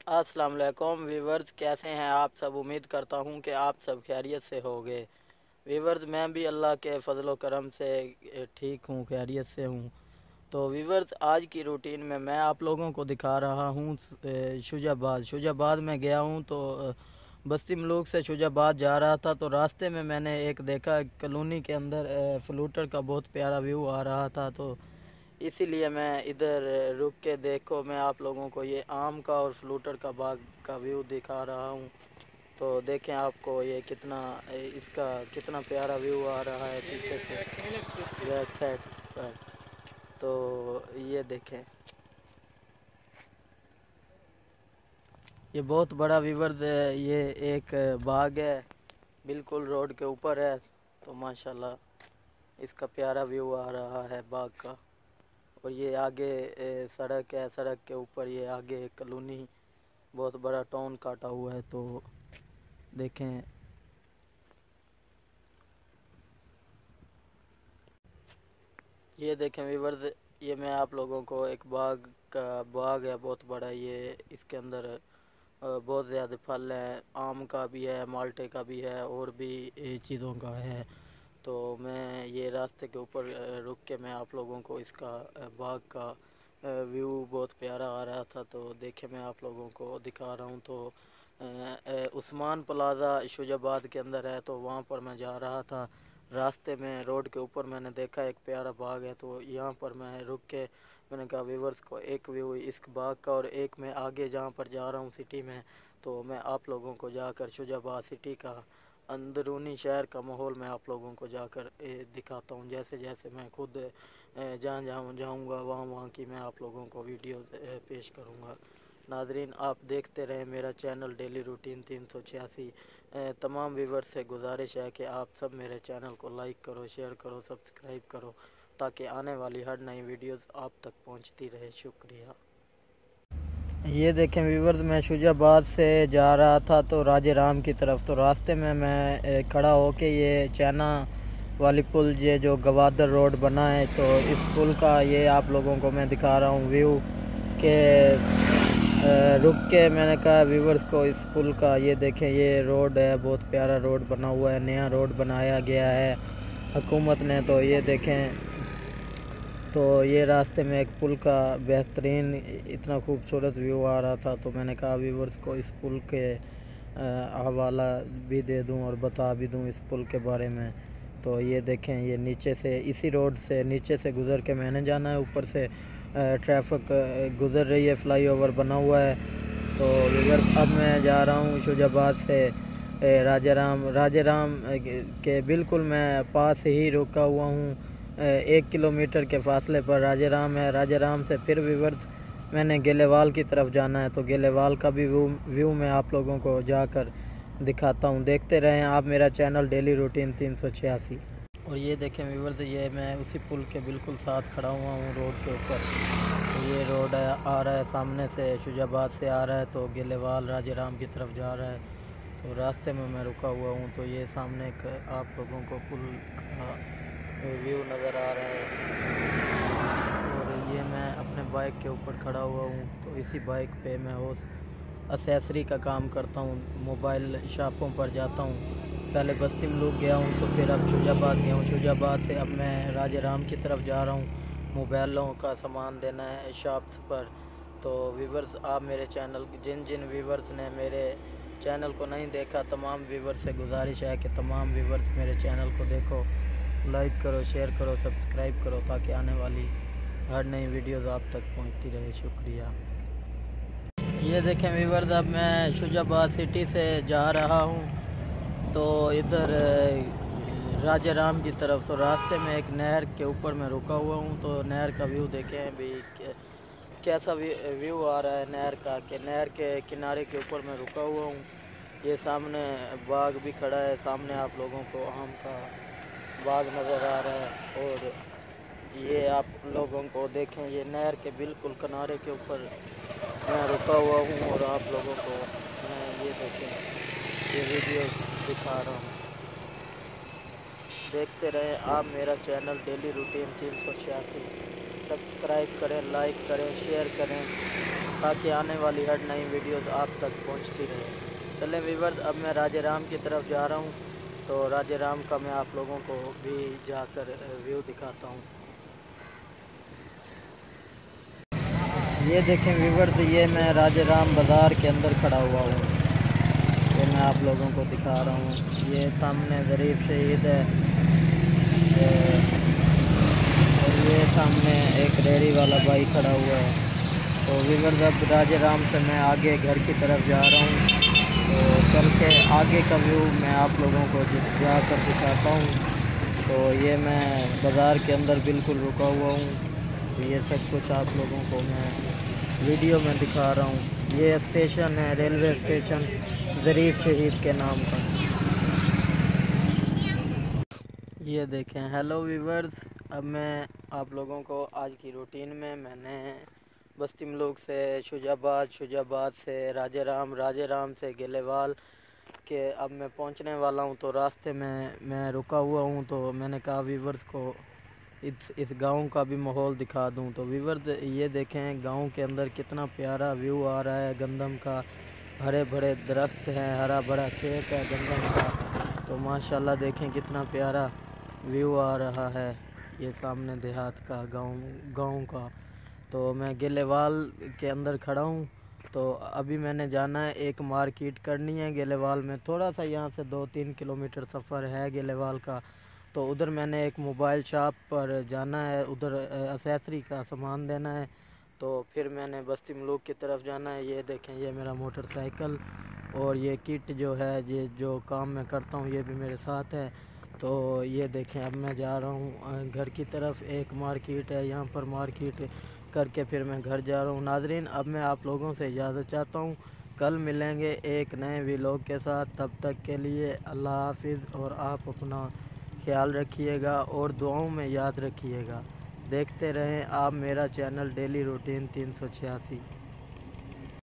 अस्सलाम वालेकुम वीवर्स, कैसे हैं आप सब। उम्मीद करता हूं कि आप सब खैरियत से होंगे। वीवर्स, मैं भी अल्लाह के फजल करम से ठीक हूं, खैरियत से हूं। तो वीवर्स, आज की रूटीन में मैं आप लोगों को दिखा रहा हूं शुजाबाद में गया हूं। तो बस्ती मलूक से शुजाबाद जा रहा था, तो रास्ते में मैंने एक देखा कॉलोनी के अंदर फ्लूटर का बहुत प्यारा व्यू आ रहा था। तो इसीलिए मैं इधर रुक के देखो, मैं आप लोगों को ये आम का और फ्लूटर का बाग का व्यू दिखा रहा हूँ। तो देखें आपको ये इसका कितना प्यारा व्यू आ रहा है पीछे से बैक साइड पर। तो ये देखें, ये बहुत बड़ा व्यूवर्स है, ये एक बाग है, बिल्कुल रोड के ऊपर है। तो माशाल्लाह इसका प्यारा व्यू आ रहा है बाग का। और ये आगे सड़क है, सड़क के ऊपर ये आगे कॉलोनी, बहुत बड़ा टाउन काटा हुआ है। तो देखें, ये देखें व्यूवर्स, ये मैं आप लोगों को एक बाग है बहुत बड़ा। ये इसके अंदर बहुत ज़्यादा फल है, आम का भी है, माल्टे का भी है, और भी चीज़ों का है। तो मैं ये रास्ते के ऊपर रुक के मैं आप लोगों को इसका बाग का व्यू बहुत प्यारा आ रहा था। तो देखे, मैं आप लोगों को दिखा रहा हूँ। तो उस्मान प्लाजा शुजाबाद के अंदर है, तो वहाँ पर मैं जा रहा था। रास्ते में रोड के ऊपर मैंने देखा एक प्यारा बाग है, तो यहाँ पर मैं रुक के मैंने कहा व्यूवर्स को एक व्यू इस बाग का, और एक मैं आगे जहाँ पर जा रहा हूँ सिटी में, तो मैं आप लोगों को जाकर शुजाबाद सिटी का अंदरूनी शहर का माहौल मैं आप लोगों को जाकर दिखाता हूँ। जैसे जैसे मैं खुद जहाँ जहाँ जाऊँगा वहाँ वहाँ की मैं आप लोगों को वीडियो पेश करूँगा। नाजरीन, आप देखते रहें मेरा चैनल डेली रूटीन 386। तमाम व्यूवर्स से गुजारिश है कि आप सब मेरे चैनल को लाइक करो, शेयर करो, सब्सक्राइब करो, ताकि आने वाली हर नई वीडियोस आप तक पहुंचती रहे। शुक्रिया। ये देखें व्यूवर्स, मैं शुजाबाद से जा रहा था तो राजे राम की तरफ। तो रास्ते में मैं खड़ा होके ये चाइना वाली पुल, ये जो गवादर रोड बना है, तो इस पुल का ये आप लोगों को मैं दिखा रहा हूँ व्यू के रुक के। मैंने कहा व्यूवर्स को इस पुल का ये देखें, ये रोड है, बहुत प्यारा रोड बना हुआ है, नया रोड बनाया गया है हुकूमत ने। तो ये देखें, तो ये रास्ते में एक पुल का बेहतरीन इतना खूबसूरत व्यू आ रहा था। तो मैंने कहा व्यूवर्स को इस पुल के हवाला भी दे दूं और बता भी दूं इस पुल के बारे में। तो ये देखें, ये नीचे से, इसी रोड से नीचे से गुज़र के मैंने जाना है, ऊपर से ट्रैफिक गुज़र रही है, फ्लाईओवर बना हुआ है। तो व्यूवर्स, अब मैं जा रहा हूँ शुजाबाद से राजाराम के बिल्कुल मैं पास ही रुका हुआ हूँ। 1 किलोमीटर के फासले पर राजाराम है। राजाराम से फिर व्यूवर्स मैंने गेलेवाल की तरफ जाना है, तो गेलेवाल का भी व्यू मैं आप लोगों को जाकर दिखाता हूँ। देखते रहें आप मेरा चैनल डेली रूटीन 386। और ये देखें व्यूवर्स, ये मैं उसी पुल के बिल्कुल साथ खड़ा हुआ हूँ रोड के ऊपर। तो ये रोड आ रहा है सामने से, शुजाबाद से आ रहा है, तो गेलेवाल राजाराम की तरफ जा रहा है। तो रास्ते में मैं रुका हुआ हूँ। तो ये सामने आप लोगों को पुल का व्यू नज़र आ रहा है। और ये मैं अपने बाइक के ऊपर खड़ा हुआ हूँ। तो इसी बाइक पे मैं एसेसरी का काम करता हूँ, मोबाइल शॉपों पर जाता हूँ। पहले बस्ती मलूक गया हूँ, तो फिर अब शुजाबाद गया हूँ। शुजाबाद से अब मैं राजाराम की तरफ जा रहा हूँ, मोबाइलों का सामान देना है शॉप्स पर। तो व्यूवर्स, आप मेरे चैनल, जिन जिन व्यूवर्स ने मेरे चैनल को नहीं देखा, तमाम व्यूवर्स से गुजारिश है कि तमाम व्यूवर्स मेरे चैनल को देखो, लाइक करो, शेयर करो, सब्सक्राइब करो, ताकि आने वाली हर नई वीडियोस आप तक पहुंचती रहे। शुक्रिया। ये देखें व्यूवर्स, अब मैं शुजाबाद सिटी से जा रहा हूं, तो इधर राजाराम की तरफ। तो रास्ते में एक नहर के ऊपर मैं रुका हुआ हूं। तो नहर का व्यू देखें भी कैसा व्यू आ रहा है नहर का, कि नहर के किनारे के ऊपर मैं रुका हुआ हूँ। ये सामने बाग भी खड़ा है, सामने आप लोगों को आम का बाग नज़र आ रहा है। और ये आप लोगों को देखें, ये नहर के बिल्कुल किनारे के ऊपर मैं रुका हुआ हूँ, और आप लोगों को मैं ये देखें, ये वीडियो दिखा रहा हूँ। देखते रहें आप मेरा चैनल डेली रूटीन 386। सब्सक्राइब करें, लाइक करें, शेयर करें। ताकि आने वाली हर नई वीडियोस आप तक पहुंचती रहे। चलें व्यूअर्स, अब मैं राजेराम की तरफ जा रहा हूं, तो राजेराम का मैं आप लोगों को भी जाकर व्यू दिखाता हूं। ये देखें व्यूअर्स, ये मैं राजेराम बाज़ार के अंदर खड़ा हुआ हूँ, ये मैं आप लोगों को दिखा रहा हूँ। ये सामने ज़रीफ शहीद है और ये सामने एक रेहड़ी वाला भाई खड़ा हुआ है। तो व्यूअर्स, अब राजेराम से मैं आगे घर की तरफ जा रहा हूँ, तो चल के आगे का व्यू मैं आप लोगों को जाकर दिखाता हूँ। तो ये मैं बाज़ार के अंदर बिल्कुल रुका हुआ हूँ, तो ये सब कुछ आप लोगों को मैं वीडियो में दिखा रहा हूँ। ये स्टेशन है रेलवे स्टेशन ज़रीफ शहीद के नाम का। ये देखें। हेलो व्यूअर्स, अब मैं आप लोगों को आज की रूटीन में मैंने बस्ती मलूक से शुजाबाद से राजेराम से गेलेवाल के अब मैं पहुंचने वाला हूं। तो रास्ते में मैं रुका हुआ हूं, तो मैंने कहा व्यूअर्स को इस गांव का भी माहौल दिखा दूं। तो व्यूअर्स ये देखें गांव के अंदर कितना प्यारा व्यू आ रहा है गंदम का, हरे भरे दरख्त हैं, हरा भरा खेत है गंदम का। तो माशाल्लाह देखें कितना प्यारा व्यू आ रहा है। ये सामने देहात का गांव का। तो मैं गेलेवाल के अंदर खड़ा हूँ। तो अभी मैंने जाना है, एक मार्केट करनी है गेलेवाल में, थोड़ा सा यहाँ से 2-3 किलोमीटर सफ़र है गेलेवाल का। तो उधर मैंने एक मोबाइल शॉप पर जाना है, उधर एसेसरी का सामान देना है। तो फिर मैंने बस्ती मलूक की तरफ जाना है। ये देखें, ये मेरा मोटरसाइकिल और ये किट जो है, ये जो काम मैं करता हूँ ये भी मेरे साथ है। तो ये देखें, अब मैं जा रहा हूँ घर की तरफ। एक मार्केट है यहाँ पर, मार्केट करके फिर मैं घर जा रहा हूँ। नाजरीन, अब मैं आप लोगों से इजाज़त चाहता हूँ, कल मिलेंगे एक नए व्लॉग के साथ। तब तक के लिए अल्लाह हाफिज़, और आप अपना ख्याल रखिएगा और दुआओं में याद रखिएगा। देखते रहें आप मेरा चैनल डेली रूटीन 386।